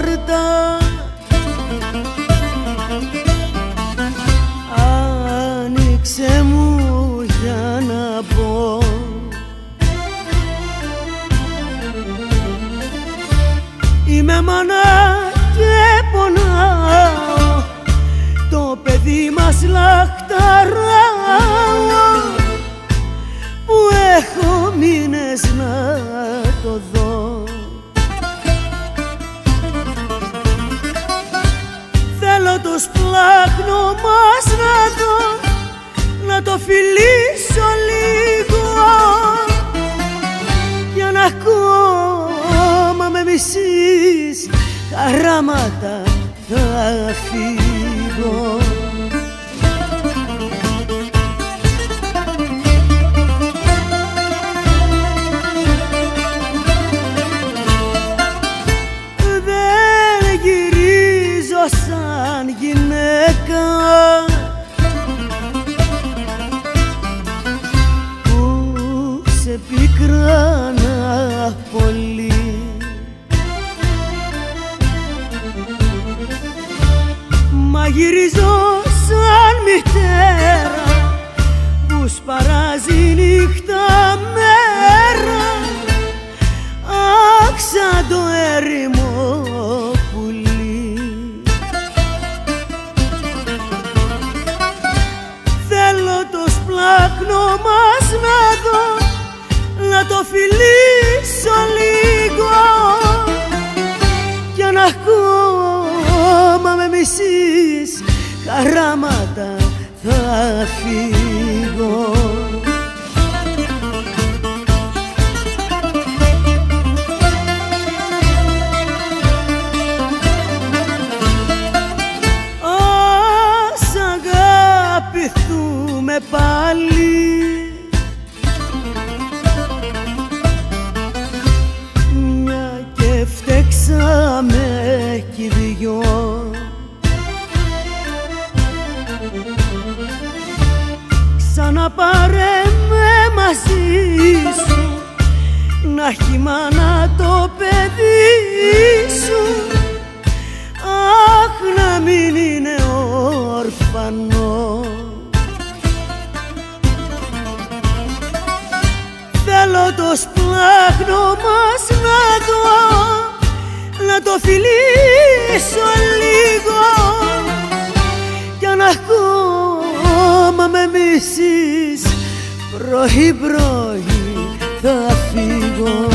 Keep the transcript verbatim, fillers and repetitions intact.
πόρτα, άνοιξε μου για να μπω. Είμαι μάνα και πονάω, το παιδί μας λαχταράω, που έχω μήνες να το δω. Θέλω το σπλάχνο μας να δω, να το φιλήσω λίγο, για να ακόμα με μισείς χαράματα θα φύγω. Δεν γυρίζω σαν γυναίκα που σε πικράνα πολύ. Μα γυρίζω σαν μητέρα που σπαράζει νύχτα μέρα, αχ, σαν το έρημο πουλί. Θέλω το σπλάχνο μας να δω, να το φιλήσω λίγο, για να ακόμα με μισείς χαράματα θα φύγω. Ας αγαπηθούμε πάλι, μια και φταίξαμε κι δυο. Ξαναπάρε με μαζί σου, να έχει μάνα το παιδί σου, αχ, να μην είναι ορφανό. Θέλω το σπλάχνο μας να δω, να το φιλήσω λίγο, για να ακόμα με μισείς πρωί πρωί θα φύγω.